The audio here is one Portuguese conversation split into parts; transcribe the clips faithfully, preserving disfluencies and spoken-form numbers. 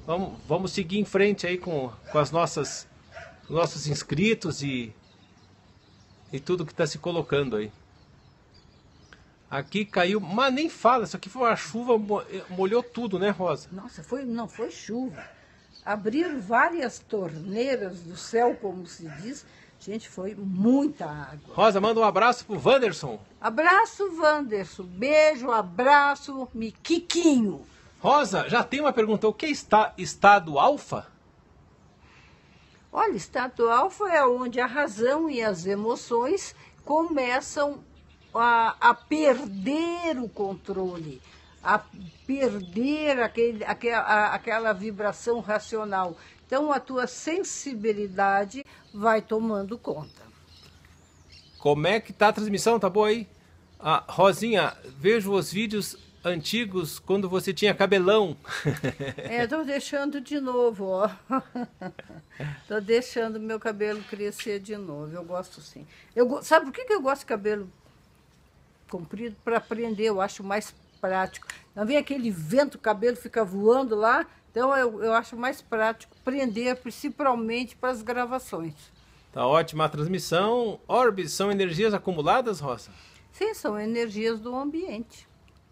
vamos, vamos seguir em frente aí com, com as nossas nossos inscritos e, e tudo que está se colocando aí. Aqui caiu, mas nem fala, isso aqui foi uma chuva, molhou tudo, né, Rosa? Nossa, foi, não foi chuva. Abriram várias torneiras do céu, como se diz. Gente, foi muita água. Rosa, manda um abraço pro Wanderson. Abraço, Wanderson. Beijo, abraço, Miquiquinho. Rosa, já tem uma pergunta. O que é está, estado alfa? Olha, estado alfa é onde a razão e as emoções começam a, a perder o controle, a perder aquele, aquela, aquela vibração racional. Então, a tua sensibilidade vai tomando conta. Como é que tá a transmissão? Tá boa aí? Ah, Rosinha, vejo os vídeos antigos quando você tinha cabelão. É, tô deixando de novo, ó. Tô deixando meu cabelo crescer de novo. Eu gosto sim. Eu, sabe por que que eu gosto de cabelo comprido? Para prender, eu acho mais prático. Não vem aquele vento, o cabelo fica voando lá. Então eu, eu acho mais prático prender, principalmente para as gravações. Tá ótima a transmissão. Orbes são energias acumuladas, Rosa? Sim, são energias do ambiente.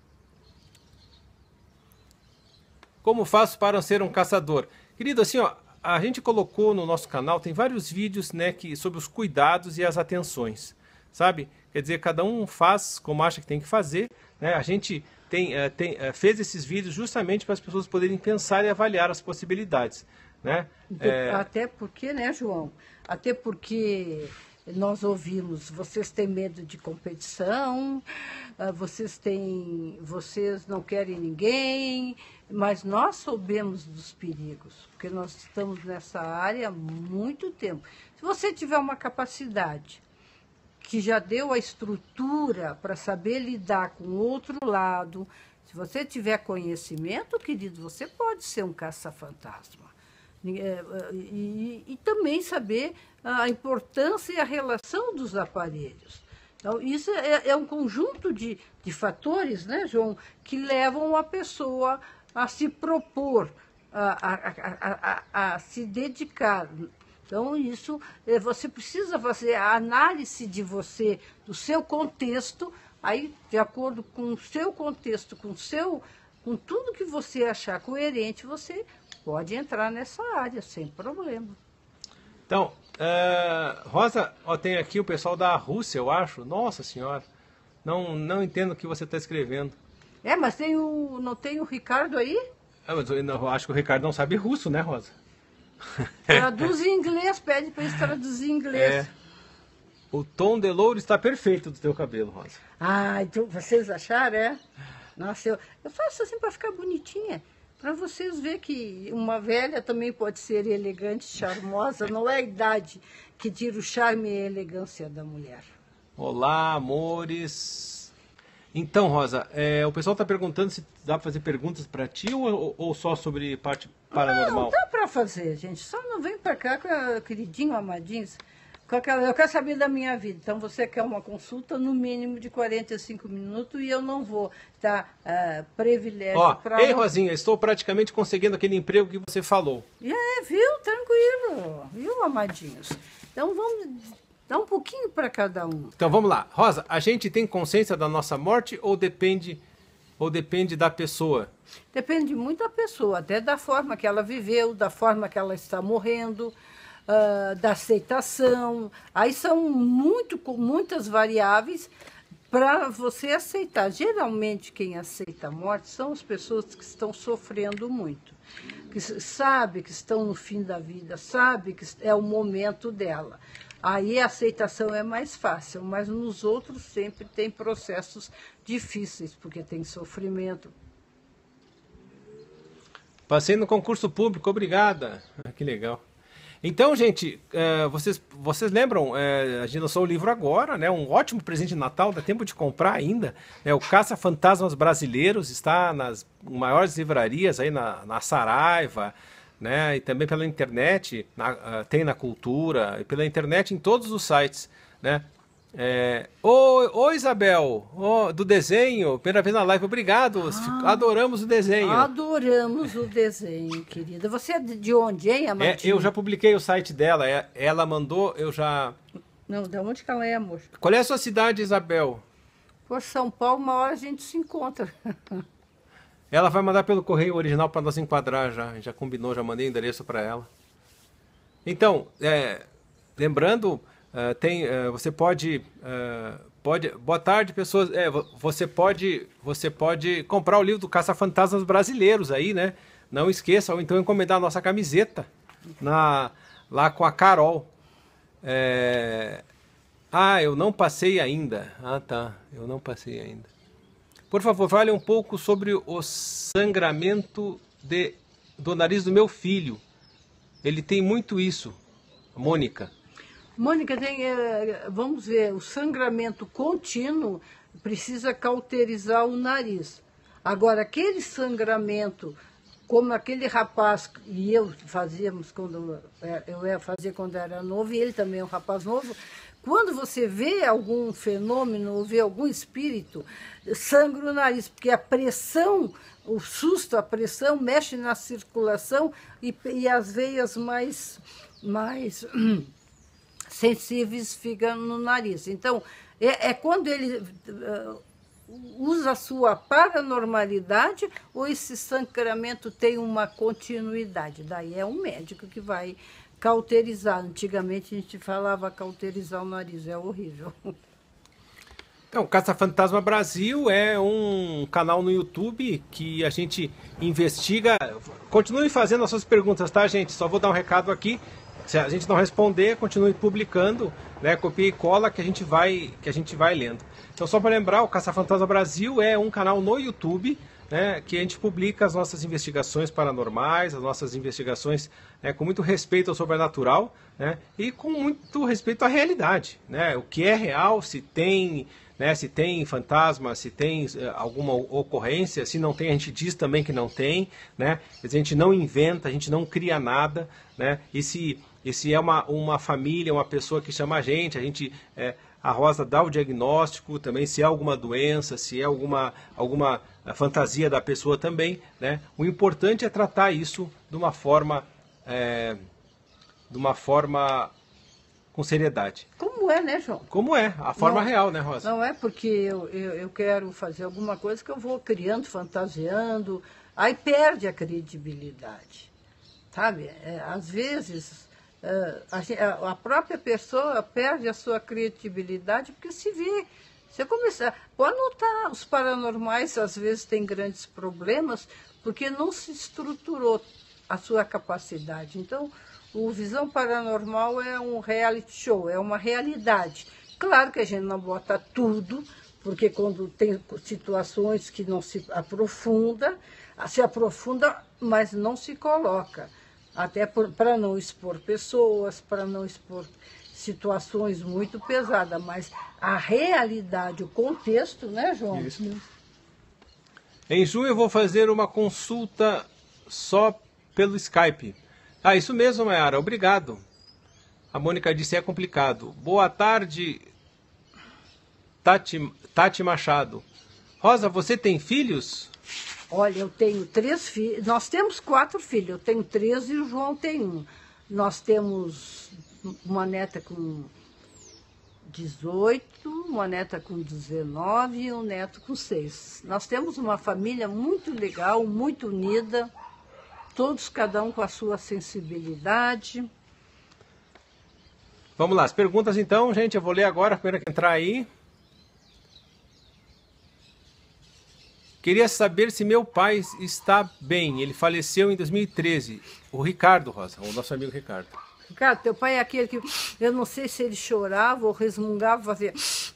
Como faço para ser um caçador? Querido, assim, ó, a gente colocou no nosso canal, tem vários vídeos, né, que, sobre os cuidados e as atenções, sabe? Quer dizer, cada um faz como acha que tem que fazer, né? A gente tem, uh, tem, uh, fez esses vídeos justamente para as pessoas poderem pensar e avaliar as possibilidades, né? É... Até porque, né, João? Até porque nós ouvimos, vocês têm medo de competição, vocês têm, vocês não querem ninguém, mas nós soubemos dos perigos, porque nós estamos nessa área há muito tempo. Se você tiver uma capacidade que já deu a estrutura para saber lidar com o outro lado, se você tiver conhecimento, querido, você pode ser um caça-fantasma. E, e, e também saber a importância e a relação dos aparelhos. Então, isso é, é um conjunto de, de fatores, né, João, que levam a pessoa a se propor, a, a, a, a, a se dedicar. Então, isso, você precisa fazer a análise de você, do seu contexto, aí, de acordo com o seu contexto, com, o seu, com tudo que você achar coerente, você pode entrar nessa área, sem problema. Então, uh, Rosa, ó, tem aqui o pessoal da Rússia, eu acho. Nossa Senhora, não, não entendo o que você está escrevendo. É, mas tem o, não tem o Ricardo aí? Ah, mas eu, eu acho que o Ricardo não sabe russo, né, Rosa? Traduz em inglês, pede para eles traduzir em inglês. É. O tom de louro está perfeito do teu cabelo, Rosa. Ah, então vocês acharam, é? Nossa, eu, eu faço assim para ficar bonitinha. Para vocês verem que uma velha também pode ser elegante, charmosa, não é a idade que tira o charme e a elegância da mulher. Olá, amores. Então, Rosa, é, o pessoal está perguntando se dá para fazer perguntas para ti ou, ou só sobre parte paranormal? Não, dá para fazer, gente. Só não vem para cá, com a, queridinho, amadinho. Com aquela, eu quero saber da minha vida. Então, você quer uma consulta no mínimo de quarenta e cinco minutos e eu não vou dar uh, privilégio para... Ei, Rosinha, estou praticamente conseguindo aquele emprego que você falou. É, viu? Tranquilo. Viu, amadinhos? Então, vamos dar um pouquinho para cada um. Então, vamos lá. Rosa, a gente tem consciência da nossa morte ou depende, ou depende da pessoa? Depende muito da pessoa, até da forma que ela viveu, da forma que ela está morrendo... Uh, da aceitação, aí são muito, muitas variáveis para você aceitar. Geralmente quem aceita a morte são as pessoas que estão sofrendo muito, que sabe que estão no fim da vida, sabe que é o momento dela. Aí a aceitação é mais fácil, mas nos outros sempre tem processos difíceis, porque tem sofrimento. Passei no concurso público, obrigada. Que legal. Então, gente, uh, vocês, vocês lembram, uh, a gente lançou o livro agora, né? Um ótimo presente de Natal, dá tempo de comprar ainda. Né? O Caça-Fantasmas Brasileiros está nas maiores livrarias, aí na, na Saraiva, né? E também pela internet, na, uh, tem na Cultura, e pela internet em todos os sites, né? É... Oi, oi, Isabel, oh, do desenho, primeira vez na live, obrigado, ah, adoramos o desenho. Adoramos o desenho, querida. Você é de onde, hein, Amadinha? É, eu já publiquei o site dela, ela mandou, eu já... Não, de onde que ela é, amor? Qual é a sua cidade, Isabel? Por São Paulo, uma hora a gente se encontra. Ela vai mandar pelo correio original para nós enquadrar já, já combinou, já mandei o endereço para ela. Então, é, lembrando, uh, tem, uh, você pode, uh, pode, boa tarde pessoas, é, você pode, você pode comprar o livro do Caça-Fantasmas Brasileiros aí, né? Não esqueça, ou então encomendar a nossa camiseta na, lá com a Carol. É, ah, eu não passei ainda. Ah, tá, eu não passei ainda. Por favor, fale um pouco sobre o sangramento de, do nariz do meu filho. Ele tem muito isso, Mônica. Mônica, tem, é, vamos ver, o sangramento contínuo precisa cauterizar o nariz. Agora, aquele sangramento, como aquele rapaz e eu fazíamos quando eu ia fazer quando era novo, e ele também é um rapaz novo, quando você vê algum fenômeno, ou vê algum espírito, sangra o nariz, porque a pressão, o susto, a pressão mexe na circulação e, e as veias mais, mais sensíveis ficam no nariz. Então, é, é quando ele uh, usa a sua paranormalidade ou esse sangramento tem uma continuidade. Daí é um médico que vai cauterizar. Antigamente a gente falava cauterizar o nariz, é horrível. Então, Caça-Fantasma Brasil é um canal no YouTube que a gente investiga. Continue fazendo as suas perguntas, tá, gente? Só vou dar um recado aqui. Se a gente não responder, continue publicando, né? Copia e cola que a gente vai, que a gente vai lendo. Então, só para lembrar, o Caça-Fantasma Brasil é um canal no YouTube, né, que a gente publica as nossas investigações paranormais, as nossas investigações, né, com muito respeito ao sobrenatural, né, e com muito respeito à realidade, né, o que é real, se tem, né, se tem fantasma, se tem uh, alguma ocorrência, se não tem, a gente diz também que não tem, né, a gente não inventa, a gente não cria nada, né, e se, e se é uma, uma família, uma pessoa que chama a gente, a gente... É, a Rosa dá o diagnóstico também, se é alguma doença, se é alguma, alguma fantasia da pessoa também, né? O importante é tratar isso de uma forma, é, de uma forma com seriedade. Como é, né, João? Como é, a forma não, real, né, Rosa? Não é porque eu, eu, eu quero fazer alguma coisa que eu vou criando, fantasiando, aí perde a credibilidade, sabe? É, às vezes... Uh, a, a própria pessoa perde a sua credibilidade porque se vê. Você começa, pode notar, os paranormais às vezes têm grandes problemas porque não se estruturou a sua capacidade. Então, o Visão Paranormal é um reality show, é uma realidade. Claro que a gente não bota tudo, porque quando tem situações que não se aprofunda, se aprofunda, mas não se coloca. Até para não expor pessoas, para não expor situações muito pesadas, mas a realidade, o contexto, né, João? Isso. Em junho eu vou fazer uma consulta só pelo Skype. Ah, isso mesmo, Mayara, obrigado. A Mônica disse é complicado. Boa tarde, Tati, Tati Machado. Rosa, você tem filhos? Olha, eu tenho três filhos, nós temos quatro filhos, eu tenho três e o João tem um. Nós temos uma neta com dezoito, uma neta com dezenove e um neto com seis. Nós temos uma família muito legal, muito unida, todos, cada um com a sua sensibilidade. Vamos lá, as perguntas então, gente, eu vou ler agora, a primeira que entrar aí. Queria saber se meu pai está bem. Ele faleceu em dois mil e treze. O Ricardo, Rosa, o nosso amigo Ricardo. Ricardo, teu pai é aquele que... Eu não sei se ele chorava ou resmungava, fazia...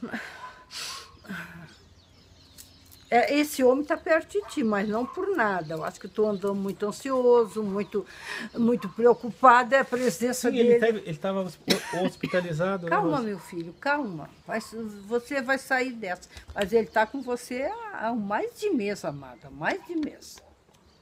É, esse homem está perto de ti, mas não por nada. Eu acho que tu andou muito ansioso, muito, muito preocupado. É a presença Sim, dele. ele estava hospitalizado. Calma, né, meu filho, calma. Vai, você vai sair dessa. Mas ele está com você há, há mais de mês, amada. Mais de mês.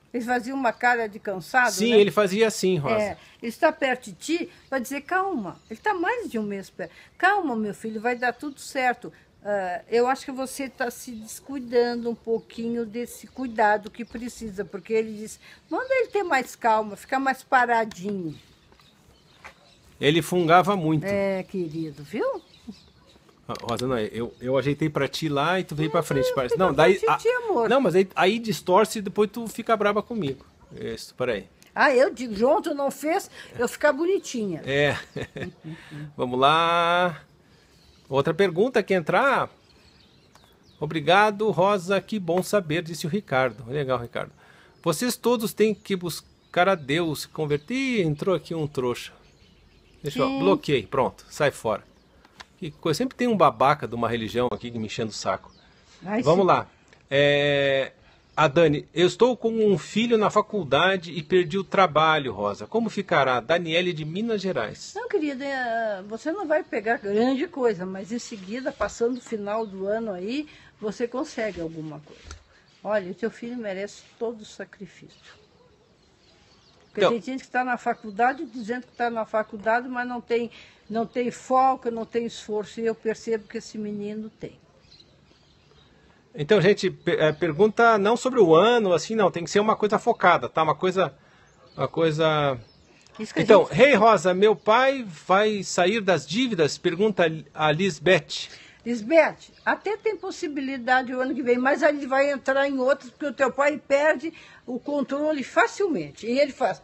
Ele fazia uma cara de cansado, Sim, né? ele fazia assim, Rosa. É, ele está perto de ti para dizer, calma, ele está mais de um mês perto. Calma, meu filho, vai dar tudo certo. Uh, eu acho que você está se descuidando um pouquinho desse cuidado que precisa, porque ele diz, manda ele ter mais calma, ficar mais paradinho. Ele fungava muito. É, querido, viu? Rosa, não, eu, eu ajeitei pra ti lá e tu veio pra frente. Parece. fica Não, daí. pra ti, amor. Não, mas aí, aí distorce e depois tu fica braba comigo. Isso, peraí. Ah, eu digo, João, tu não fez eu ficar bonitinha. É. Vamos lá. Outra pergunta que entrar. Obrigado, Rosa, que bom saber, disse o Ricardo. Legal, Ricardo. Vocês todos têm que buscar a Deus, se converter. Ih, entrou aqui um trouxa. Deixa eu. Bloqueei, pronto, sai fora. Que coisa, sempre tem um babaca de uma religião aqui que me enchendo o saco. Ai, Vamos sim. lá. É, a Dani, eu estou com um filho na faculdade e perdi o trabalho, Rosa. Como ficará? Daniele de Minas Gerais. Não, querida, é, você não vai pegar grande coisa, mas em seguida, passando o final do ano aí, você consegue alguma coisa. Olha, o teu filho merece todo o sacrifício. Porque Então, tem gente que está na faculdade dizendo que está na faculdade, mas não tem, não tem foco, não tem esforço. E eu percebo que esse menino tem. Então, gente, é, pergunta não sobre o ano, assim, não. Tem que ser uma coisa focada, tá? Uma coisa... Uma coisa... Isso que a Então, gente- Rei Rosa, meu pai vai sair das dívidas? Pergunta a Lisbeth. Lisbeth, até tem possibilidade o ano que vem, mas ele vai entrar em outros, porque o teu pai perde o controle facilmente. E ele faz.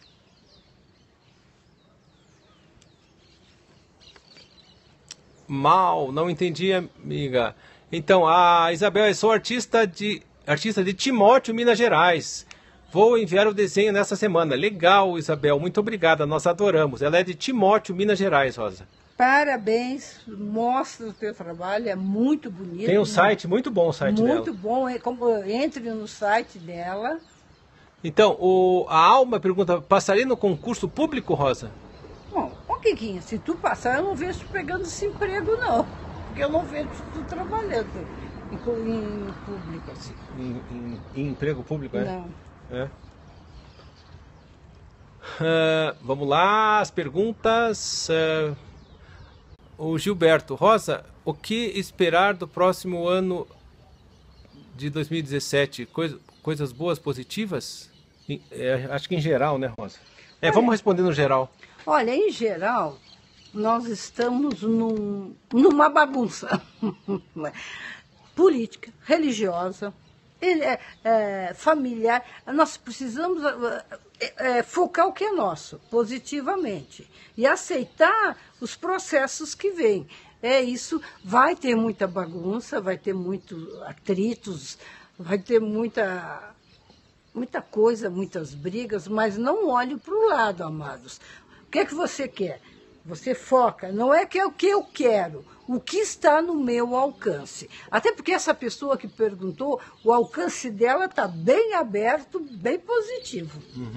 Mal, não entendi, amiga. Então, a Isabel, eu sou artista de, artista de Timóteo, Minas Gerais. Vou enviar o desenho nessa semana. Legal, Isabel, muito obrigada, nós adoramos. Ela é de Timóteo, Minas Gerais, Rosa. Parabéns, mostra o teu trabalho, é muito bonito. Tem um site, muito bom o site Muito dela. bom, é como- entre no site dela. Então, o, a Alma pergunta, passaria no concurso público, Rosa? Bom, ô Kikinha, se tu passar, eu não vejo tu pegando esse emprego, não. Porque eu não vejo tu trabalhando em, pu- em público, assim. Em, em- em emprego público, é? Não. É. Ah, vamos lá, as perguntas. ah, o Gilberto, Rosa, o que esperar do próximo ano de dois mil e dezessete? Coisa, coisas boas, positivas? Em- é, acho que em geral, né, Rosa? É, vamos responder no geral. Olha, em geral, nós estamos num- numa bagunça política, religiosa, ele- é, é, familiar. Nós precisamos é, é, focar o que é nosso, positivamente, e aceitar os processos que vêm. É isso, vai ter muita bagunça, vai ter muitos atritos, vai ter muita muita coisa, muitas brigas, mas não olhe para o lado, amados. O que é que você quer? Você foca, não é que é o que eu quero, o que está no meu alcance. Até porque essa pessoa que perguntou, o alcance dela está bem aberto, bem positivo.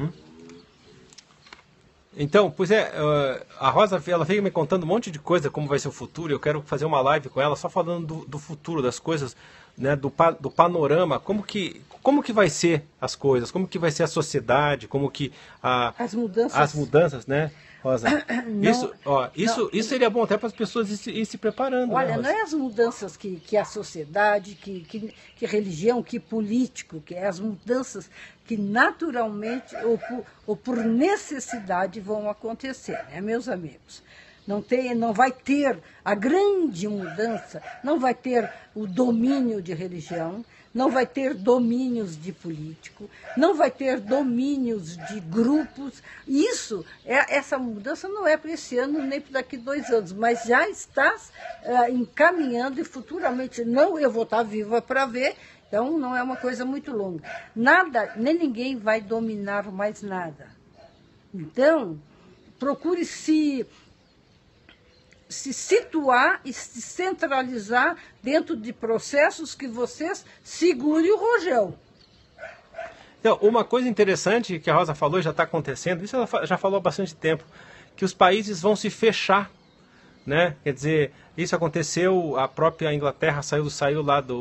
Então, pois é, uh, a Rosa ela veio me contando um monte de coisa, como vai ser o futuro. Eu quero fazer uma live com ela só falando do, do futuro, das coisas, né, do, pa- do panorama, como que, como que vai ser as coisas, como que vai ser a sociedade, como que a, As mudanças. as mudanças, né, Rosa? Não, isso, ó, isso, não. isso seria bom até para as pessoas ir se, ir se preparando. né, Olha, Rosa? não é as mudanças que, que a sociedade, que, que, que religião, que político, que é as mudanças que naturalmente ou por, ou por necessidade vão acontecer, né, meus amigos? Não, tem, não vai ter a grande mudança, não vai ter o domínio de religião, não vai ter domínios de político, não vai ter domínios de grupos. Isso, é, essa mudança não é para esse ano nem para daqui dois anos, mas já está eh, encaminhando e futuramente não eu vou estar viva para ver, então não é uma coisa muito longa. Nada, nem ninguém vai dominar mais nada. Então, procure se se situar e se centralizar dentro de processos que vocês segurem o rojão. Então, uma coisa interessante que a Rosa falou e já está acontecendo, isso ela fa- já falou há bastante tempo, que os países vão se fechar, né? Quer dizer, isso aconteceu, a própria Inglaterra saiu, saiu lá do,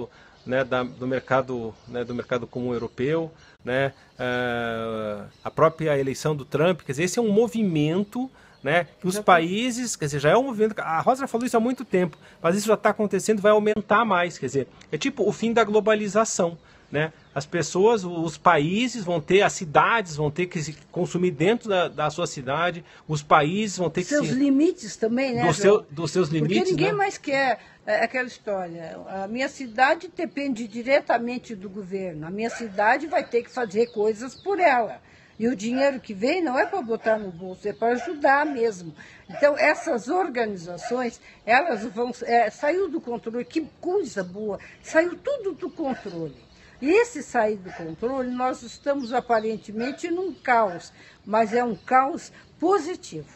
né, da, do mercado, né, do mercado comum europeu, né, uh, a própria eleição do Trump, quer dizer, esse é um movimento, né, que os países, quer dizer, já é um movimento, a Rosa falou isso há muito tempo, mas isso já está acontecendo, vai aumentar mais, quer dizer, é tipo o fim da globalização, né, as pessoas, os países vão ter, as cidades vão ter que se consumir dentro da, da sua cidade, os países vão ter que seus se... limites também, né, do seu, dos seus limites, porque ninguém né? mais quer é, aquela história, a minha cidade depende diretamente do governo, a minha cidade vai ter que fazer coisas por ela. E o dinheiro que vem não é para botar no bolso, é para ajudar mesmo. Então, essas organizações, elas vão... É, saiu do controle, que coisa boa, saiu tudo do controle. E esse sair do controle, nós estamos aparentemente num caos, mas é um caos positivo.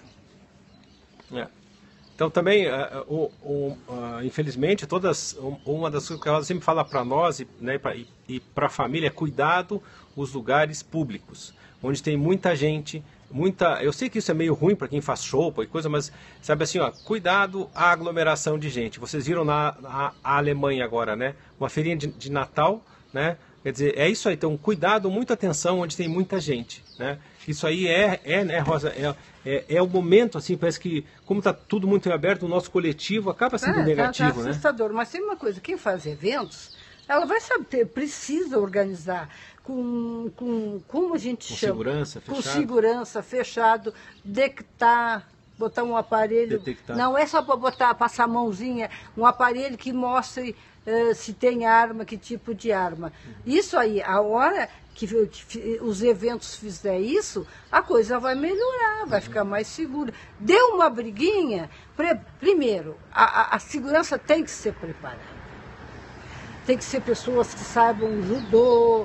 É. Então, também, uh, uh, uh, uh, infelizmente, todas, uma das coisas que ela sempre fala para nós, né, e para a família, é cuidado os lugares públicos, onde tem muita gente, muita... Eu sei que isso é meio ruim para quem faz show e coisa, mas, sabe assim, ó, cuidado à aglomeração de gente. Vocês viram na, na Alemanha agora, né? Uma feirinha de, de Natal, né? Quer dizer, é isso aí. Então, cuidado, muita atenção onde tem muita gente, né? Isso aí é, é né, Rosa, é, é, é o momento, assim, parece que, como está tudo muito aberto, o nosso coletivo acaba sendo é, negativo, tá, tá né? assustador. Mas tem uma coisa, quem faz eventos, ela vai saber, precisa organizar com, com como a gente com chama? Segurança, com fechado. segurança, fechado, detectar, botar um aparelho. Detectar. Não é só para botar, passar a mãozinha, um aparelho que mostre uh, se tem arma, que tipo de arma. Uhum. Isso aí, a hora que, que os eventos fizer isso, a coisa vai melhorar, vai uhum. ficar mais segura. Deu uma briguinha, pre, primeiro, a, a, a segurança tem que ser preparada. Tem que ser pessoas que saibam judô,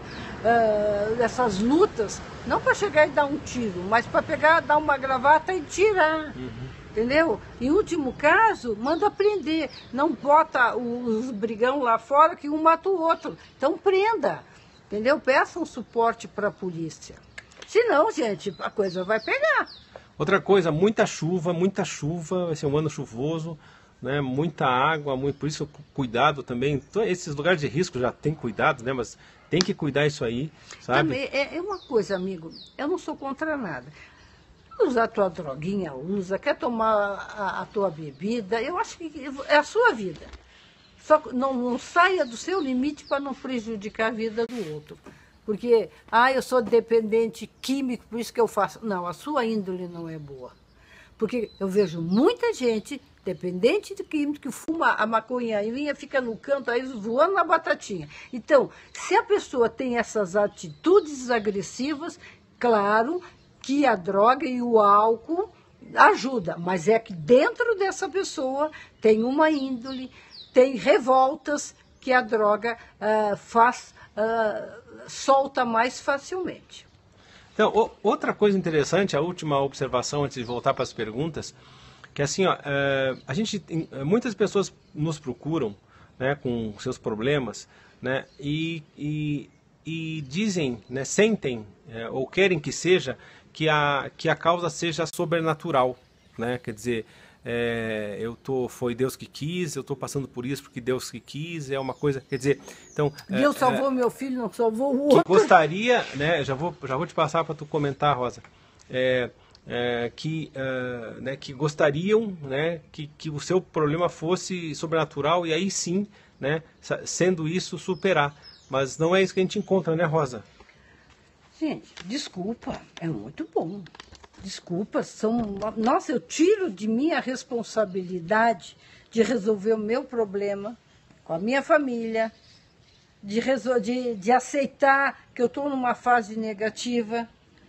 uh, essas lutas, não para chegar e dar um tiro, mas para pegar, dar uma gravata e tirar, uhum. entendeu? Em último caso, manda prender, não bota os brigão lá fora que um mata o outro, então prenda, entendeu? Peça um suporte para a polícia, senão, gente, a coisa vai pegar. Outra coisa, muita chuva, muita chuva, vai ser um ano chuvoso, né, muita água, muito, por isso cuidado também. Então, esses lugares de risco já tem cuidado, né, mas tem que cuidar isso aí, sabe? Também é, é uma coisa, amigo, eu não sou contra nada. Usar a tua droguinha, usa, quer tomar a, a tua bebida, eu acho que é a sua vida. Só não, não saia do seu limite para não prejudicar a vida do outro. Porque, ah, eu sou dependente químico, por isso que eu faço. Não, a sua índole não é boa. Porque eu vejo muita gente dependente de químico que fuma a maconhazinha, fica no canto aí voando na batatinha. Então, se a pessoa tem essas atitudes agressivas, claro que a droga e o álcool ajuda, mas é que dentro dessa pessoa tem uma índole, tem revoltas que a droga uh, faz, uh, solta mais facilmente. Então, o, outra coisa interessante, a última observação antes de voltar para as perguntas, que assim, ó, é, a gente, muitas pessoas nos procuram, né, com seus problemas, né, e, e, e dizem, né, sentem, é, ou querem que seja, que a, que a causa seja sobrenatural, né, quer dizer, é, eu tô, foi Deus que quis, eu estou passando por isso porque Deus que quis, é uma coisa, quer dizer, então... Deus é, salvou é, meu filho, não salvou o outro. Gostaria, né, já vou, já vou te passar para tu comentar, Rosa, é, É, que, uh, né, que gostariam, né, que, que o seu problema fosse sobrenatural e aí sim, né, sendo isso, superar. Mas não é isso que a gente encontra, né, Rosa? Gente, desculpa, é muito bom. Desculpa, são... Nossa, eu tiro de mim a responsabilidade de resolver o meu problema com a minha família, de, resol... de, de aceitar que eu estou numa fase negativa.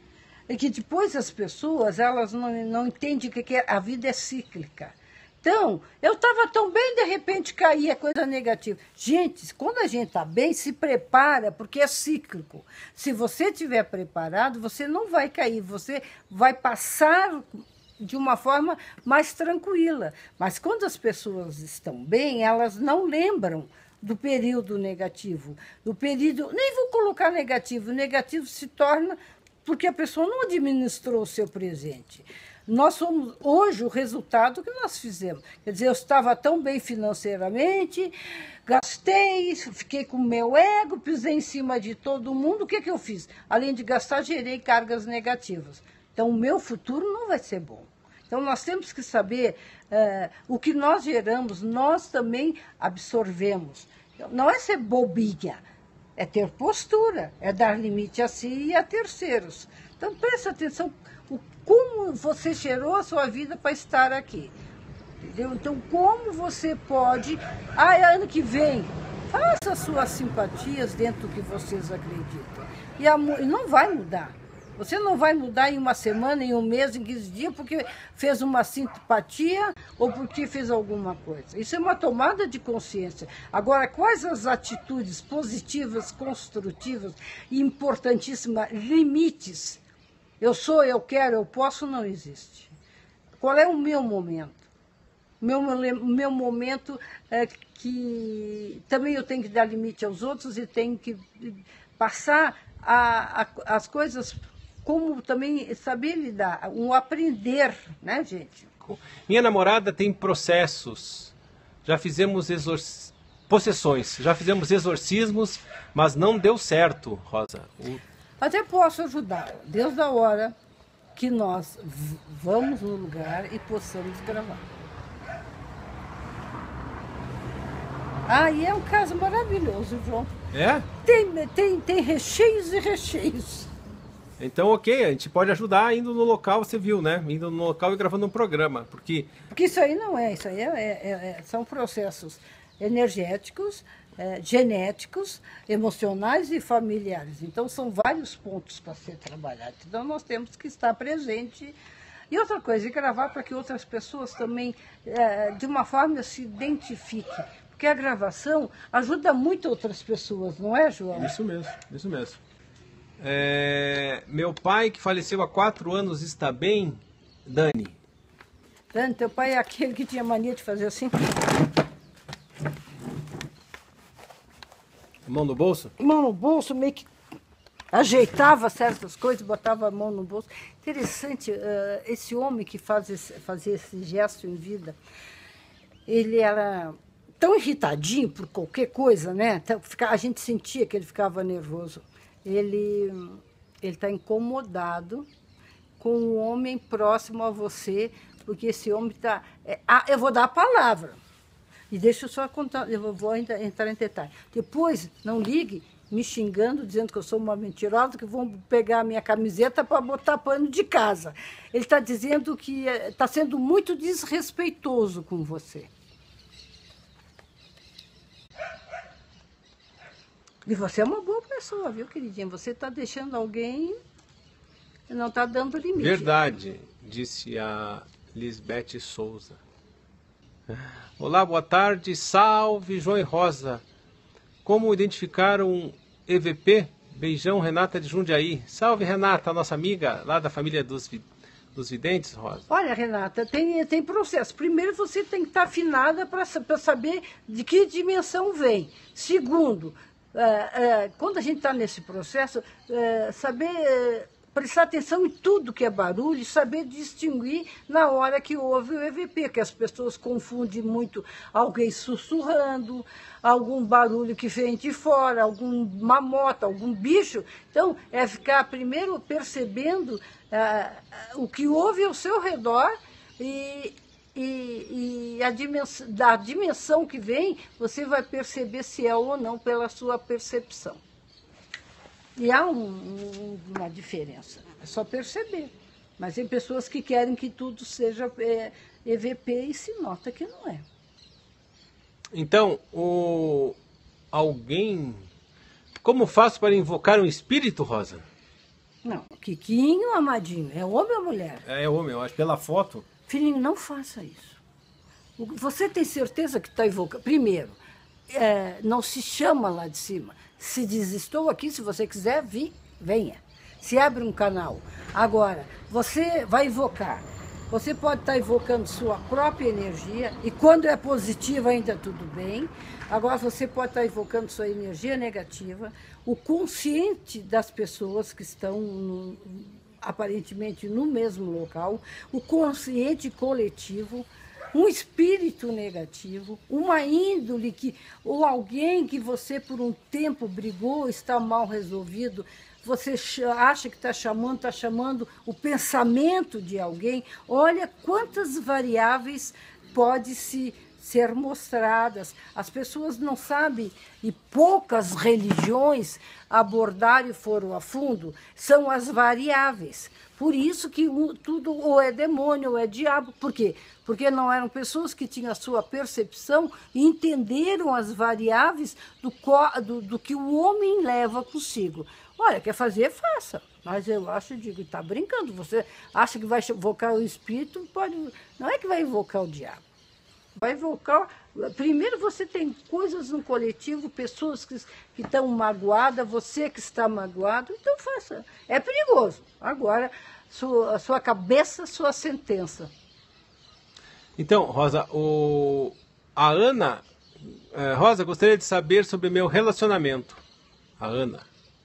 E que depois as pessoas, elas não, não entendem que, que a vida é cíclica. Então, eu estava tão bem, de repente caía coisa negativa. Gente, quando a gente está bem, se prepara, porque é cíclico. Se você estiver preparado, você não vai cair, você vai passar de uma forma mais tranquila. Mas quando as pessoas estão bem, elas não lembram do período negativo. Do período, nem vou colocar negativo, o negativo se torna... porque a pessoa não administrou o seu presente. Nós somos hoje o resultado que nós fizemos. Quer dizer, eu estava tão bem financeiramente, gastei, fiquei com o meu ego, pisei em cima de todo mundo. O que, que eu fiz? Além de gastar, gerei cargas negativas. Então, o meu futuro não vai ser bom. Então, nós temos que saber uh, o que nós geramos, nós também absorvemos. Não é ser bobinha, é ter postura, é dar limite a si e a terceiros. Então, preste atenção o, como você gerou a sua vida para estar aqui. Entendeu? Então, como você pode... Ah, ano que vem, faça suas simpatias dentro do que vocês acreditam. E a, não vai mudar. Você não vai mudar em uma semana, em um mês, em quinze dias, porque fez uma simpatia ou porque fez alguma coisa. Isso é uma tomada de consciência. Agora, quais as atitudes positivas, construtivas e importantíssimas, limites? Eu sou, eu quero, eu posso, não existe. Qual é o meu momento? O meu, meu momento é que também eu tenho que dar limite aos outros e tenho que passar a, a, as coisas... Como também saber lidar, um aprender, né, gente? Minha namorada tem processos, já fizemos exor... possessões, já fizemos exorcismos, mas não deu certo, Rosa. O... Até posso ajudar, desde a hora que nós vamos no lugar e possamos gravar. Ah, e é um caso maravilhoso, João. É? Tem, tem, tem recheios e recheios. Então, ok, a gente pode ajudar indo no local, você viu, né? Indo no local e gravando um programa, porque... Porque isso aí não é, isso aí é, é, é, são processos energéticos, é, genéticos, emocionais e familiares. Então, são vários pontos para ser trabalhado. Então, nós temos que estar presente. E outra coisa, e gravar para que outras pessoas também, é, de uma forma, se identifiquem. Porque a gravação ajuda muito outras pessoas, não é, João? Isso mesmo, isso mesmo. É, meu pai, que faleceu há quatro anos, está bem, Dani? Dani, teu pai é aquele que tinha mania de fazer assim? Mão no bolso? Mão no bolso, meio que ajeitava certas coisas, botava a mão no bolso. Interessante, uh, esse homem que faz esse, fazia esse gesto em vida, ele era tão irritadinho por qualquer coisa, né? A gente sentia que ele ficava nervoso. Ele está incomodado com um homem próximo a você, porque esse homem está... É, ah, eu vou dar a palavra. E deixa eu só contar, eu vou entrar em detalhe. Depois, não ligue me xingando, dizendo que eu sou uma mentirosa, que vão pegar a minha camiseta para botar pano de casa. Ele está dizendo que está sendo muito desrespeitoso com você. E você é uma boa pessoa, viu, queridinha? Você está deixando alguém e não está dando limite. Verdade, disse a Lisbeth Souza. Olá, boa tarde. Salve, João e Rosa. Como identificar um E V P? Beijão, Renata de Jundiaí. Salve, Renata, nossa amiga lá da família dos, dos videntes, Rosa. Olha, Renata, tem, tem processo. Primeiro, você tem que estar afinada para saber de que dimensão vem. Segundo... É, é, quando a gente está nesse processo, é, saber é, prestar atenção em tudo que é barulho e saber distinguir na hora que houve o E V P, que as pessoas confundem muito alguém sussurrando, algum barulho que vem de fora, alguma moto, algum bicho. Então, é ficar primeiro percebendo é, o que houve ao seu redor e... E, e a dimensão, da dimensão que vem, você vai perceber se é ou não pela sua percepção. E há um, um, uma diferença, é só perceber. Mas tem pessoas que querem que tudo seja é, E V P e se nota que não é. Então, o... alguém... Como faço para invocar um espírito, Rosa? Não, Quiquinho, amadinho, é homem ou mulher? É homem, eu acho, pela foto... Filhinho, não faça isso. Você tem certeza que está invocando? Primeiro, é, não se chama lá de cima. Se diz, estou aqui, se você quiser vir, venha. Se abre um canal. Agora, você vai invocar. Você pode estar invocando sua própria energia, e quando é positiva ainda tudo bem. Agora, você pode estar invocando sua energia negativa, o consciente das pessoas que estão no, aparentemente no mesmo local, o consciente coletivo, um espírito negativo, uma índole que, ou alguém que você por um tempo brigou, está mal resolvido, você acha que está chamando, está chamando o pensamento de alguém. Olha quantas variáveis pode se ser mostradas. As pessoas não sabem, e poucas religiões abordaram e foram a fundo, são as variáveis. Por isso que tudo ou é demônio ou é diabo. Por quê? Porque não eram pessoas que tinham a sua percepção e entenderam as variáveis do, do, do que o homem leva consigo. Olha, quer fazer, faça. Mas eu acho, digo, está brincando. Você acha que vai invocar o espírito? Pode, não é que vai invocar o diabo. Vai invocar. Primeiro você tem coisas no coletivo, pessoas que, que estão magoadas, você que está magoado, então faça. É perigoso. Agora, sua, sua cabeça, sua sentença. Então, Rosa, o, a Ana. É, Rosa, gostaria de saber sobre meu relacionamento. A Ana.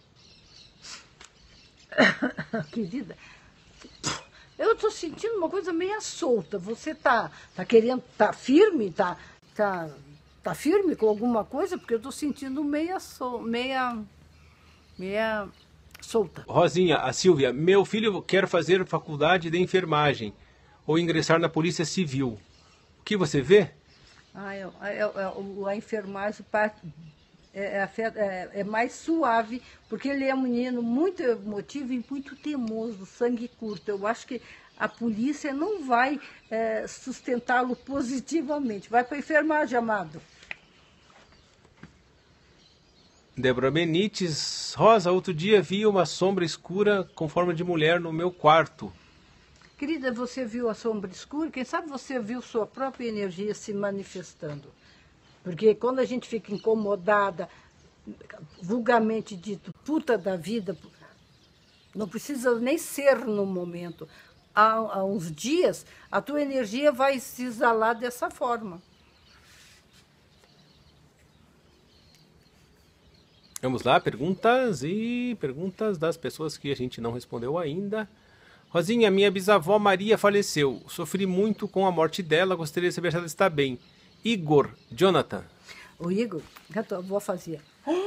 Querida, eu estou sentindo uma coisa meio solta. Você está tá querendo, tá firme, tá, tá, tá firme com alguma coisa? Porque eu estou sentindo meia, sol, meia, meia solta. Rosinha, a Silvia, meu filho quer fazer faculdade de enfermagem ou ingressar na Polícia Civil. O que você vê? Ah, é, é, é, a enfermagem é, é, é mais suave, porque ele é um menino muito emotivo e muito teimoso, sangue curto. Eu acho que a polícia não vai é, sustentá-lo positivamente. Vai para a enfermagem, amado. Débora Benites, Rosa, outro dia vi uma sombra escura com forma de mulher no meu quarto. Querida, você viu a sombra escura? Quem sabe você viu sua própria energia se manifestando. Porque quando a gente fica incomodada, vulgarmente dito, puta da vida, não precisa nem ser no momento. Há, há uns dias, a tua energia vai se exalar dessa forma. Vamos lá, perguntas e perguntas das pessoas que a gente não respondeu ainda. Rosinha, minha bisavó Maria faleceu. Sofri muito com a morte dela, gostaria de saber se ela está bem. Igor, Jonathan. O Igor, que a tua avó fazia.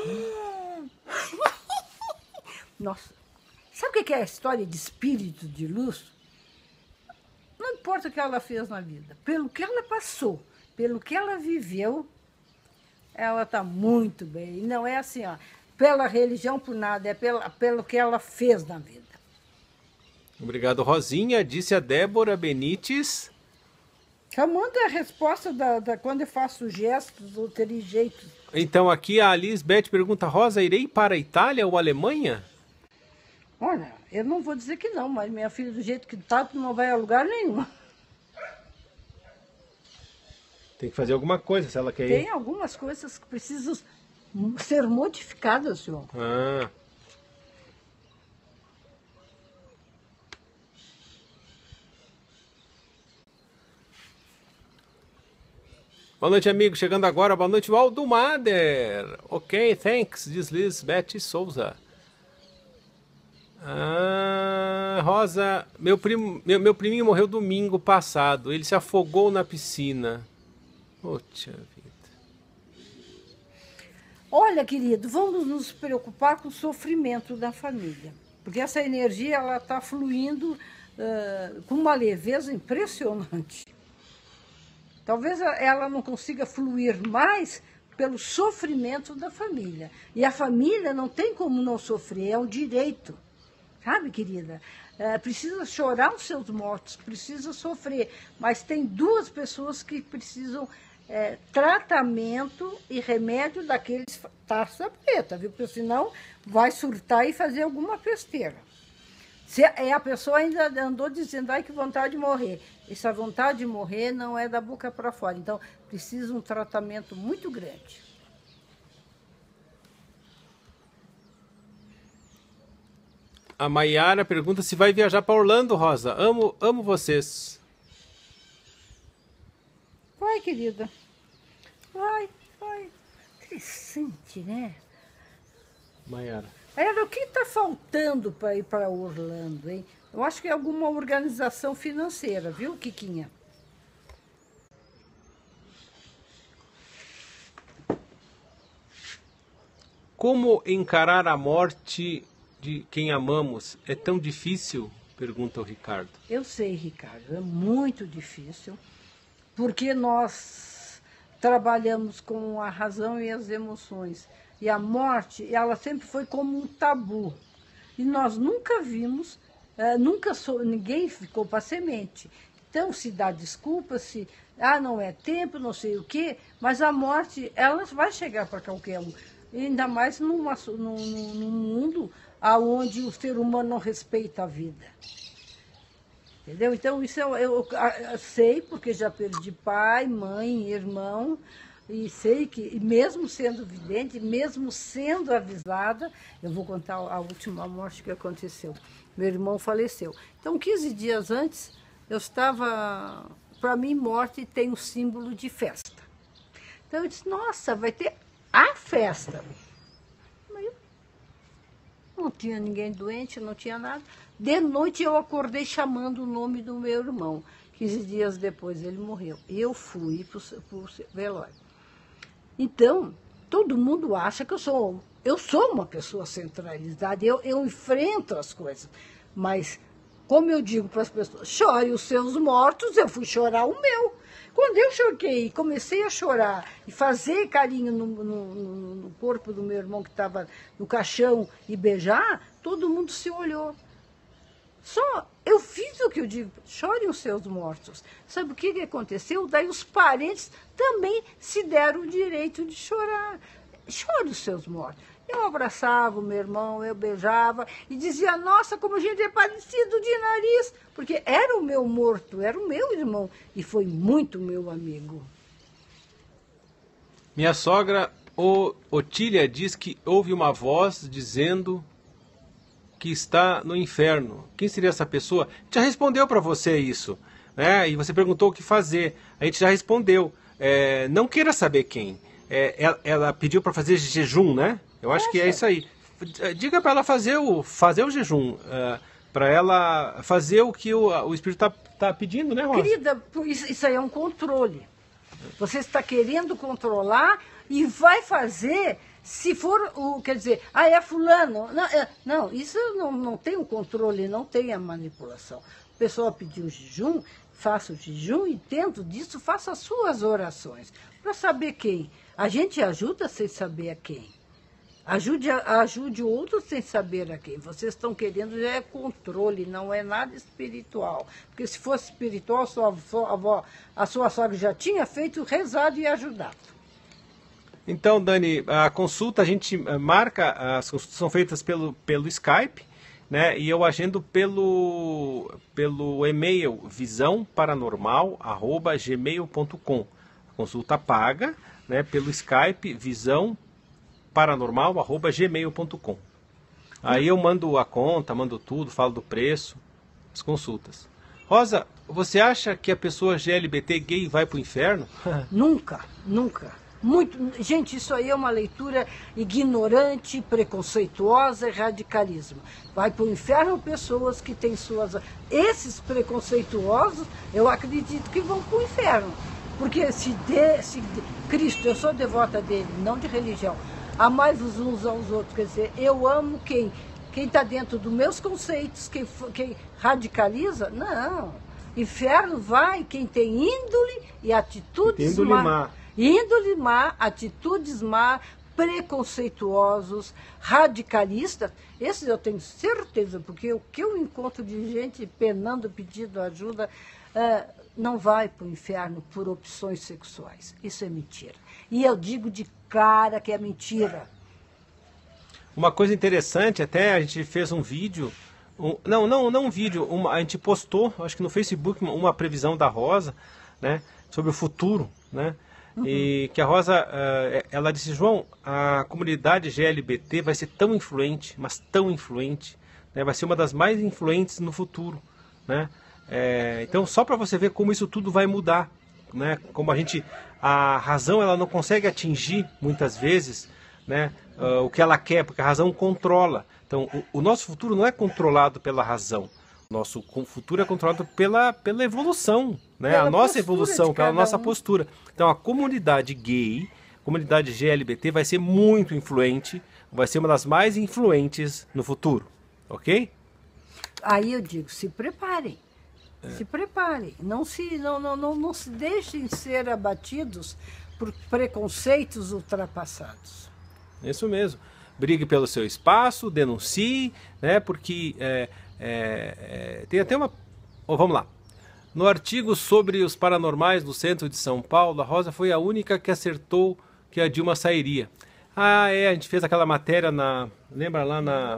Nossa, sabe o que é a história de espírito de luz? Não importa o que ela fez na vida, pelo que ela passou, pelo que ela viveu, ela está muito bem. E não é assim, ó, pela religião, por nada, é pela, pelo que ela fez na vida. Obrigado, Rosinha. Disse a Débora Benites. Chamando a resposta da, da, quando eu faço gestos ou trejeitos. Então aqui a Lisbeth pergunta, Rosa, irei para a Itália ou Alemanha? Olha, eu não vou dizer que não, mas minha filha do jeito que está, não vai a lugar nenhum. Tem que fazer alguma coisa se ela quer ir. Tem algumas coisas que precisam ser modificadas, senhor. Ah. Boa noite, amigo. Chegando agora. Boa noite, Waldumader. Ok, thanks. Diz Lisbeth Souza. Ah, Rosa, meu, primo, meu, meu priminho morreu domingo passado. Ele se afogou na piscina. Poxa vida. Olha, querido, vamos nos preocupar com o sofrimento da família. Porque essa energia ela está fluindo uh, com uma leveza impressionante. Talvez ela não consiga fluir mais pelo sofrimento da família. E a família não tem como não sofrer, é um direito. Sabe, querida? É, precisa chorar os seus mortos, precisa sofrer. Mas tem duas pessoas que precisam é, tratamento e remédio daqueles taça preta, viu? Porque senão vai surtar e fazer alguma besteira. Se a pessoa ainda andou dizendo, ai, que vontade de morrer. Essa vontade de morrer não é da boca para fora. Então, precisa um tratamento muito grande. A Maiara pergunta se vai viajar para Orlando, Rosa. Amo, amo vocês. Vai, querida. Vai, vai. Interessante, né? Maiara. Era o que está faltando para ir para Orlando, hein? Eu acho que é alguma organização financeira, viu, Quiquinha? Como encarar a morte de quem amamos? É tão difícil? Pergunta o Ricardo. Eu sei, Ricardo, é muito difícil, porque nós trabalhamos com a razão e as emoções. E a morte, ela sempre foi como um tabu. E nós nunca vimos, uh, nunca sou, ninguém ficou para semente. Então se dá desculpa, se ah, não é tempo, não sei o quê, mas a morte, ela vai chegar para qualquer um. Ainda mais numa, num, num mundo onde o ser humano não respeita a vida. Entendeu? Então, isso eu, eu, eu sei, porque já perdi pai, mãe, irmão, e sei que, mesmo sendo vidente, mesmo sendo avisada, eu vou contar a última morte que aconteceu. Meu irmão faleceu. Então, quinze dias antes, eu estava... Para mim, morte tem um símbolo de festa. Então, eu disse, nossa, vai ter a festa. Mas eu não tinha ninguém doente, não tinha nada. De noite eu acordei chamando o nome do meu irmão. quinze dias depois ele morreu. Eu fui para o velório. Então, todo mundo acha que eu sou, eu sou uma pessoa centralizada, eu, eu enfrento as coisas. Mas, como eu digo para as pessoas, chore os seus mortos, eu fui chorar o meu. Quando eu choquei, comecei a chorar e fazer carinho no, no, no corpo do meu irmão que estava no caixão e beijar, todo mundo se olhou. Só eu fiz o que eu digo, chorem os seus mortos. Sabe o que, que aconteceu? Daí os parentes também se deram o direito de chorar. Chore os seus mortos. Eu abraçava o meu irmão, eu beijava e dizia, nossa, como a gente é parecido de nariz. Porque era o meu morto, era o meu irmão e foi muito meu amigo. Minha sogra, o Otília, diz que ouve uma voz dizendo que está no inferno. Quem seria essa pessoa? A gente já respondeu para você isso, né? E você perguntou o que fazer. A gente já respondeu. É, não queira saber quem. É, ela, ela pediu para fazer jejum, né? Eu acho que é isso aí. Diga para ela fazer o, fazer o jejum, uh, para ela fazer o que o, o Espírito está tá pedindo, né, Rosa? Querida, isso, isso aí é um controle. Você está querendo controlar e vai fazer, se for, o, quer dizer, ah, é fulano. Não, é, não isso não, não tem o controle, não tem a manipulação. A pessoa pediu jejum, faça o jejum e dentro disso faça as suas orações. Para saber quem. A gente ajuda sem saber a quem. Ajude, ajude o outro sem saber a quem. Vocês estão querendo, já é controle, não é nada espiritual. Porque se fosse espiritual, sua, sua avó, a sua sogra já tinha feito, rezado e ajudado. Então, Dani, a consulta, a gente marca, as consultas são feitas pelo, pelo Skype, né? E eu agendo pelo, pelo e-mail visão paranormal arroba gmail ponto com. A consulta paga, né? Pelo Skype, visão paranormal arroba gmail ponto com. Aí eu mando a conta, mando tudo, falo do preço, as consultas. Rosa, você acha que a pessoa G L B T gay vai para o inferno? Nunca, nunca. Muito, gente, isso aí é uma leitura ignorante, preconceituosa e radicalismo. Vai para o inferno pessoas que têm suas... Esses preconceituosos, eu acredito que vão para o inferno. Porque se, de, se de, Cristo, eu sou devota dele, não de religião, amai-vos uns aos outros, quer dizer, eu amo quem quem está dentro dos meus conceitos, quem, quem radicaliza, não. Inferno vai quem tem índole e atitudes índole má. má. Índole má, atitudes má, preconceituosos, radicalistas. Esses eu tenho certeza, porque o que eu encontro de gente penando, pedindo ajuda, uh, não vai para o inferno por opções sexuais. Isso é mentira. E eu digo de cara que é mentira. Uma coisa interessante, até a gente fez um vídeo, um, não, não, não um vídeo, uma, a gente postou, acho que no Facebook, uma, uma previsão da Rosa, né, sobre o futuro, né, uhum. E que a Rosa, uh, ela disse, João, a comunidade G L B T vai ser tão influente, mas tão influente, né, vai ser uma das mais influentes no futuro, né, é, então só para você ver como isso tudo vai mudar, né, como a gente, a razão ela não consegue atingir muitas vezes, né, uh, o que ela quer, porque a razão controla. Então o, o nosso futuro não é controlado pela razão, Nosso futuro é controlado pela, pela evolução, né? Pela a nossa postura evolução, de pela cada nossa um. postura. Então a comunidade gay, a comunidade G L B T vai ser muito influente, vai ser uma das mais influentes no futuro, ok? Aí eu digo, se preparem, É. se preparem, não se, não, não, não, não se deixem ser abatidos por preconceitos ultrapassados. Isso mesmo. Brigue pelo seu espaço, denuncie, né? Porque é, é, é, tem até uma... Oh, vamos lá. No artigo sobre os paranormais do centro de São Paulo, a Rosa foi a única que acertou que a Dilma sairia. Ah, é, a gente fez aquela matéria na... Lembra lá na...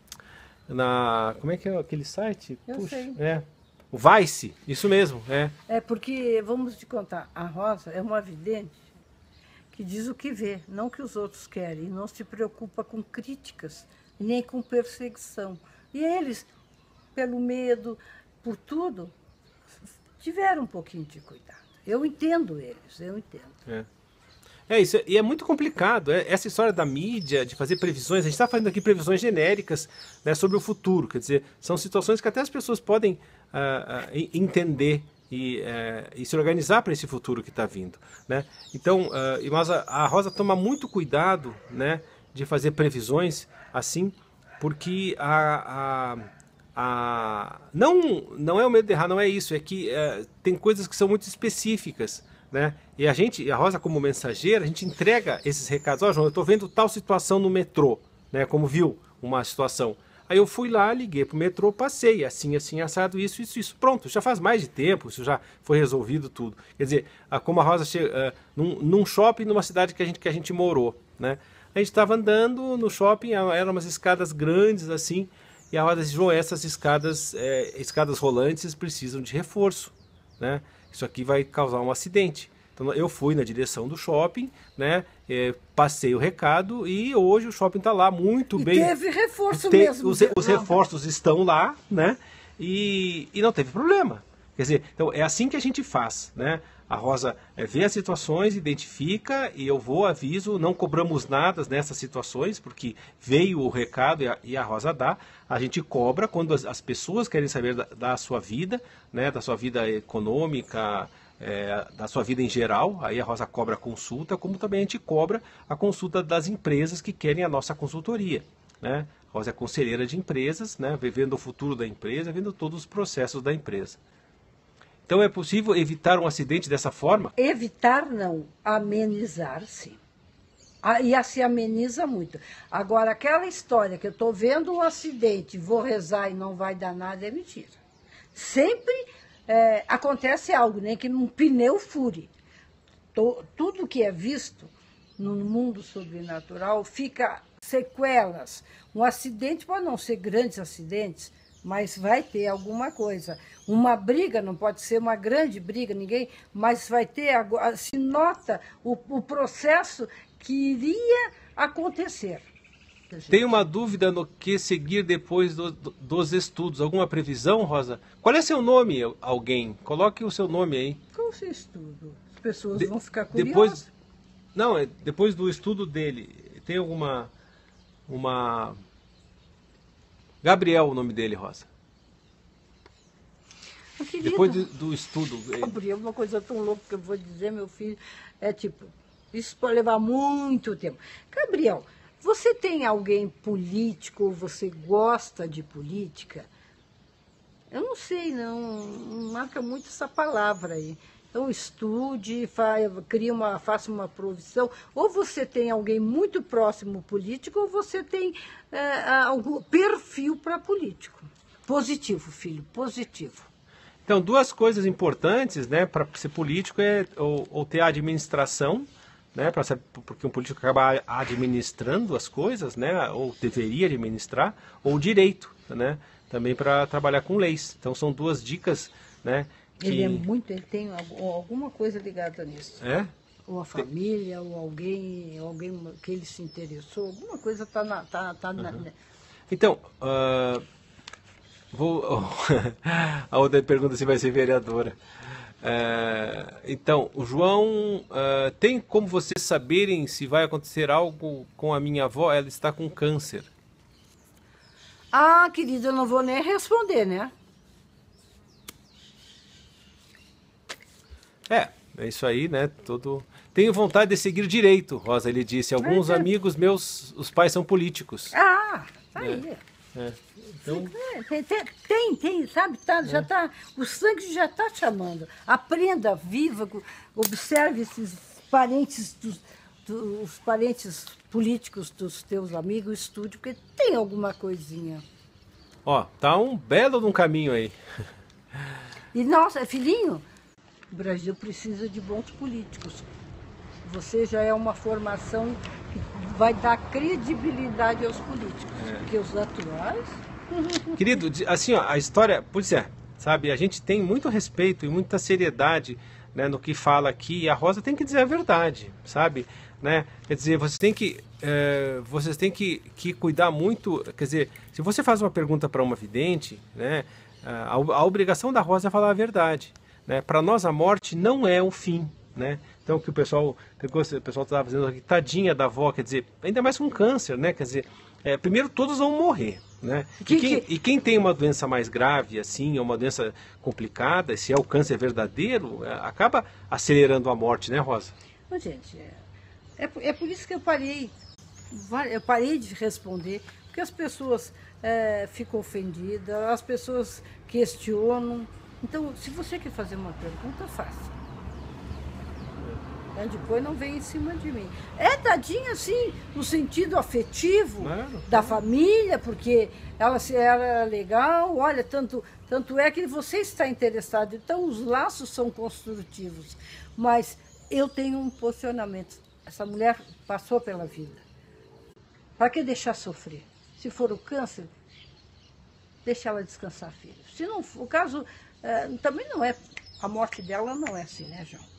na como é que é aquele site? Eu Puxa, sei. É, o Vice, isso mesmo, é. É porque, vamos te contar, a Rosa é uma vidente que diz o que vê, não o que os outros querem, e não se preocupa com críticas, nem com perseguição. E eles, pelo medo, por tudo, tiveram um pouquinho de cuidado. Eu entendo eles, eu entendo. É. É isso, e é muito complicado, é, essa história da mídia, de fazer previsões, a gente está fazendo aqui previsões genéricas, né, sobre o futuro, quer dizer, são situações que até as pessoas podem ah, ah, entender e, eh, e se organizar para esse futuro que está vindo, né? Então, ah, mas a, a Rosa toma muito cuidado, né, de fazer previsões assim, porque a, a, a, não, não é o medo de errar, não é isso, é que eh, tem coisas que são muito específicas, né? E a gente, a Rosa como mensageira, a gente entrega esses recados. Ó, oh, João, eu estou vendo tal situação no metrô, né? Como viu uma situação. Aí eu fui lá, liguei pro metrô, passei, assim, assim, assado, isso, isso, isso. Pronto, já faz mais de tempo, isso já foi resolvido tudo. Quer dizer, a, como a Rosa chega uh, num, num shopping, numa cidade que a gente, que a gente morou, né? A gente estava andando no shopping, eram umas escadas grandes, assim, e a Rosa disse, João, essas escadas, é, escadas rolantes precisam de reforço, né? Isso aqui vai causar um acidente. Então eu fui na direção do shopping, né? É, passei o recado e hoje o shopping está lá muito E bem. teve reforço Tem- mesmo. Os, os reforços estão lá, né? E, e não teve problema. Quer dizer, então é assim que a gente faz, né? A Rosa é, vê as situações, identifica e eu vou, aviso, não cobramos nada nessas situações, porque veio o recado e a, e a Rosa dá. A gente cobra quando as, as pessoas querem saber da, da sua vida, né? Da sua vida econômica, é, da sua vida em geral. Aí a Rosa cobra a consulta, como também a gente cobra a consulta das empresas que querem a nossa consultoria, né? A Rosa é conselheira de empresas, né? Vendo o futuro da empresa, vendo todos os processos da empresa. Então é possível evitar um acidente dessa forma? Evitar não, amenizar-se. Ah, e se ameniza muito. Agora, aquela história que eu estou vendo um acidente, vou rezar e não vai dar nada, é mentira. Sempre é, acontece algo, nem que um pneu fure. To- Tudo que é visto no mundo sobrenatural fica sequelas. Um acidente pode não ser grandes acidentes, mas vai ter alguma coisa. Uma briga, não pode ser uma grande briga, ninguém, mas vai ter, agora, se nota o, o processo que iria acontecer. Tenho uma dúvida no que seguir depois do- do- dos estudos. Alguma previsão, Rosa? Qual é seu nome, alguém? Coloque o seu nome aí. Qual o estudo? As pessoas De- vão ficar curiosas. depois, não, é depois do estudo dele. Tem alguma... uma... Gabriel, o nome dele, Rosa. Ah, querido, Depois do, do estudo. ele- Gabriel, uma coisa tão louca que eu vou dizer, meu filho, é tipo, isso pode levar muito tempo. Gabriel, você tem alguém político ou você gosta de política? Eu não sei, não, não marca muito essa palavra aí. Então estude, fa, cria uma, faça uma provisão. Ou você tem alguém muito próximo político, ou você tem é, algum perfil para político. Positivo, filho, positivo. Então, duas coisas importantes, né, para ser político é ou, ou ter a administração, né, para porque um político acaba administrando as coisas, né, ou deveria administrar, ou direito, né, também para trabalhar com leis. Então, são duas dicas, né, que... Ele é muito, ele tem algu- alguma coisa ligada nisso. É? Ou a família, ou alguém, alguém que ele se interessou, alguma coisa está na. Tá, tá na Então, ah, vou... a outra pergunta se vai ser vereadora. É, então, o João, ah, tem como vocês saberem se vai acontecer algo com a minha avó? Ela está com câncer. Ah, querida, eu não vou nem responder, né? É, é isso aí, né? Todo... Tenho vontade de seguir direito, Rosa, ele disse. Alguns é. amigos meus, os pais são políticos. Ah, tá aí. É. Então... Tem, tem, tem, tem, sabe? Tá, já tá, o sangue já está chamando. Aprenda, viva, observe esses parentes, dos, dos, os parentes políticos dos teus amigos, estude, porque tem alguma coisinha. Ó, tá um belo de um caminho aí. E, nossa, filhinho, o Brasil precisa de bons políticos. Você já é uma formação que vai dar credibilidade aos políticos, é. Porque os atuais... Querido, assim, ó, a história, pois é, sabe, a gente tem muito respeito e muita seriedade, né, no que fala aqui, e a Rosa tem que dizer a verdade, sabe, né, quer dizer, você tem que, é, vocês têm que, que cuidar muito, quer dizer, se você faz uma pergunta para uma vidente, né, a, a obrigação da Rosa é falar a verdade, né, para nós a morte não é o fim, né, então que o pessoal, que o pessoal estava dizendo aqui, tadinha da avó, quer dizer, ainda mais com câncer, né, quer dizer, é, primeiro todos vão morrer, né? Que, e, quem, que... e quem tem uma doença mais grave, assim, ou uma doença complicada, se é o câncer verdadeiro, é, acaba acelerando a morte, né, Rosa? Mas, gente, é, é, é por isso que eu parei, eu parei de responder, porque as pessoas é, ficam ofendidas, as pessoas questionam. Então, se você quer fazer uma pergunta, faça. Depois não vem em cima de mim. É tadinha, assim, no sentido afetivo, claro, da família, porque ela, se ela era legal, olha, tanto, tanto é que você está interessado. Então, os laços são construtivos. Mas eu tenho um posicionamento. Essa mulher passou pela vida. Para que deixar sofrer? Se for o câncer, deixa ela descansar, filho. Se não for o caso, é, também não é, a morte dela não é assim, né, João?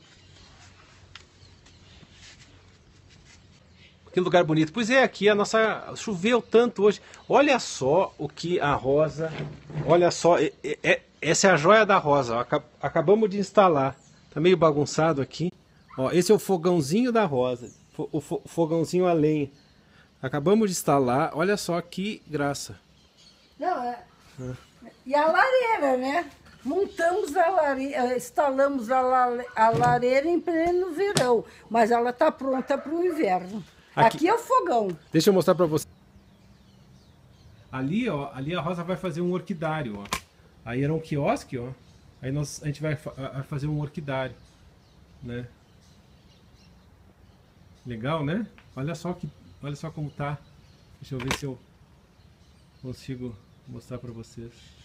Que lugar bonito. Pois é, aqui a nossa... Choveu tanto hoje. Olha só o que a Rosa... Olha só, é, é, essa é a joia da Rosa. Ó, acabamos de instalar. Tá meio bagunçado aqui. Ó, esse é o fogãozinho da Rosa. O fogãozinho a lenha. Acabamos de instalar. Olha só que graça. Não, é... Ah. E a lareira, né? Montamos a lareira, instalamos a, la, a lareira em pleno verão. Mas ela está pronta para o inverno. Aqui, aqui é o fogão. Deixa eu mostrar para você. Ali, ó, ali a Rosa vai fazer um orquidário, ó. Aí era um quiosque, ó. Aí nós, a gente vai, vai fazer um orquidário, né? Legal, né? Olha só que, olha só como tá. Deixa eu ver se eu consigo mostrar para vocês.